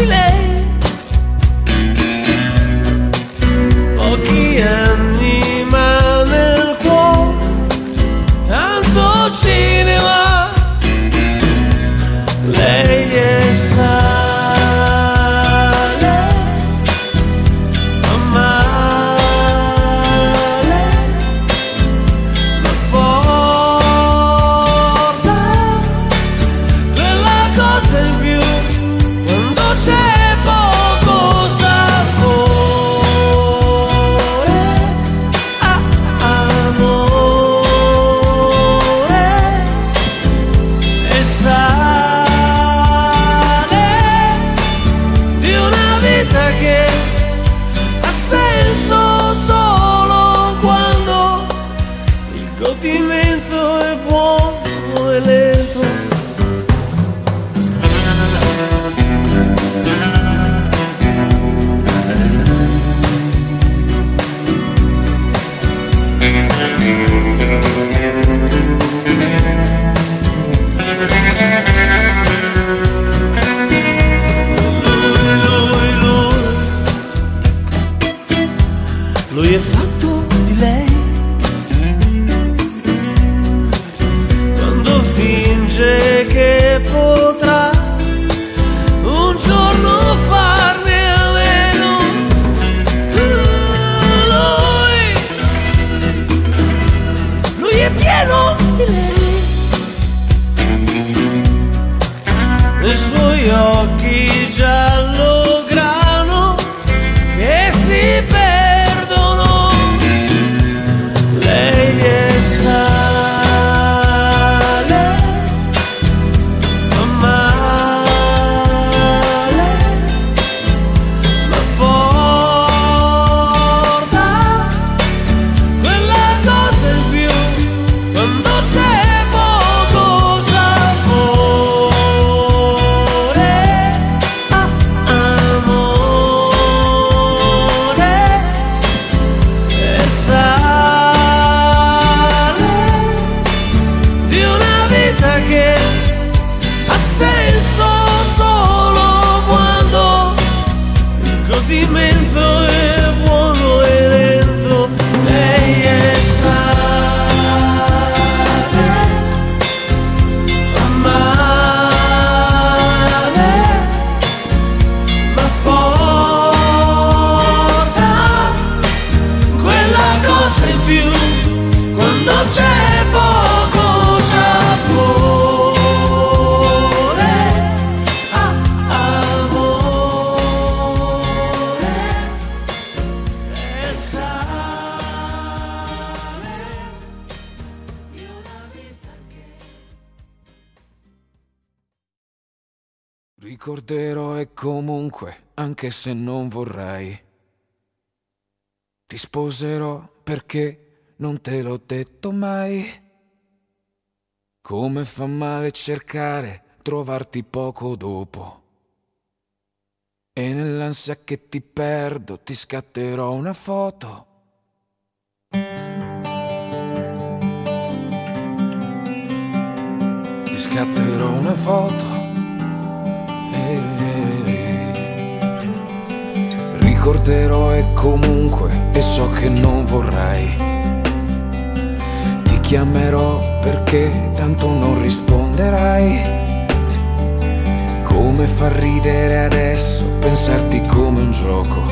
di lei. Pochi anni ma nel cuore tanto cinema. Lei è sale, fa male, ma porta quella cosa in più quando c'è poco sapore. Amore e sale di una vita che ha senso solo quando il godimento è buono e lento. Lui è fatto di lei quando finge che potrà un giorno farne a meno. Lui è pieno di lei, nei suoi occhi giallo grano che si perdono. Lei è sale, fa male, ma porta quella cosa in più quando c'è poco sapore. Amore e sale di una vita che ha senso solo quando il godimento è buono e lento. Lei è sale, fa male, ma porta quella cosa in più quando c'è poco sapore. Amore e sale di una vita che Ricorderò e comunque, anche se non vorrei, ti sposerò perché non te l'ho detto mai. Come fa male cercare, trovarti poco dopo. E nell'ansia che ti perdo ti scatterò una foto. Ti scatterò una foto. Ricorderò e comunque, e so che non vorrai. Ti chiamerò perché tanto non risponderai. Come fa ridere adesso pensarti come un gioco.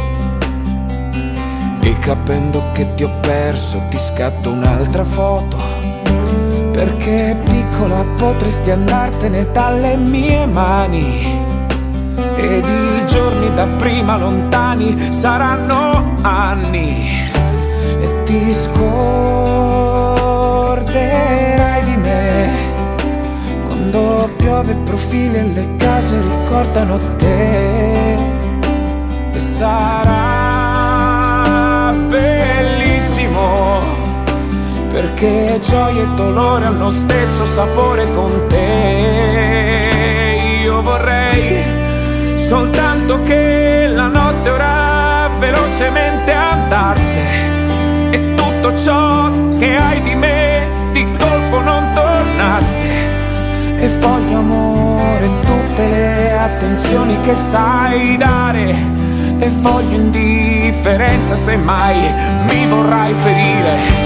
E capendo che ti ho perso ti scatto un'altra foto. Perché piccola potresti andartene dalle mie mani. Ed i giorni da prima lontani saranno anni. E ti scorderai di me quando piove profili e le case ricordano te. E sarà bellissimo perché gioia e dolore hanno stesso sapore con te. Io vorrei soltanto che la notte ora velocemente andasse e tutto ciò che hai di me di colpo non tornasse. E voglio amore tutte le attese attenzioni che sai dare, e voglio indifferenza se mai mi vorrai ferire.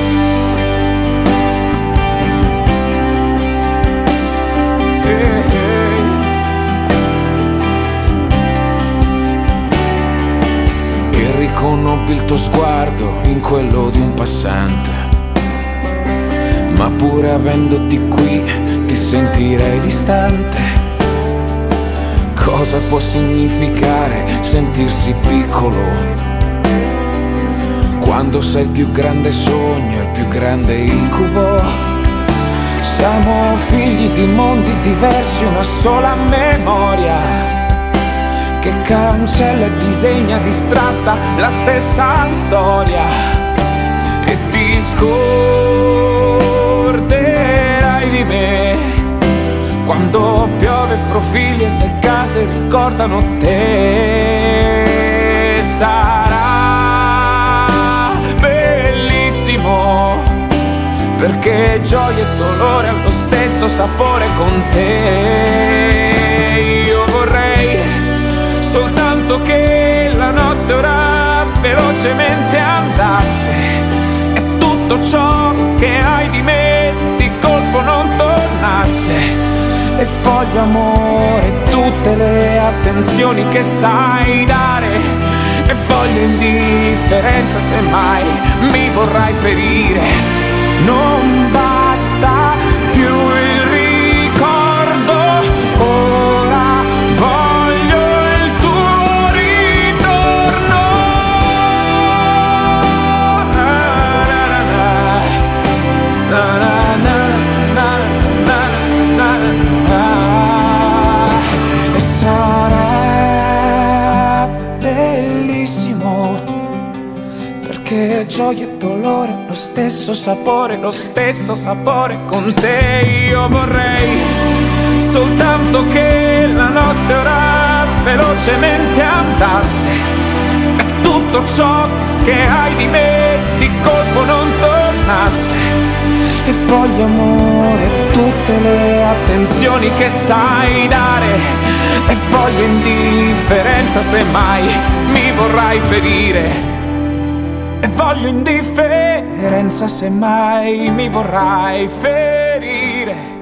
E riconobbi il tuo sguardo in quello di un passante, ma pur avendoti qui ti sentirei distante. Cosa può significare sentirsi piccolo quando sei il più grande sogno, il più grande incubo? Siamo figli di mondi diversi, una sola memoria che cancella e disegna distratta la stessa storia. E ti scorderai di me quando piove, profili e le case ricordano te. Sarà bellissimo, perché gioia e dolore hanno lo stesso sapore con te. Io vorrei soltanto che la notte ora velocemente andasse e tutto ciò che hai di me di colpo non tornasse. E voglio amore, tutte le attenzioni che sai dare, e voglio indifferenza se mai mi vorrai ferire. Non basta più il ricordo, ora voglio il tuo ritorno. Na, na, na, na, na, na, na. E sarà bellissimo, perché gioia e dolore lo stesso sapore con te. Io vorrei soltanto che la notte ora velocemente andasse e tutto ciò che hai di me di colpo non tornasse. E voglio amore, tutte le attenzioni che sai dare, e voglio indifferenza se mai mi vorrai ferire. E voglio indifferenza se mai mi vorrai ferire.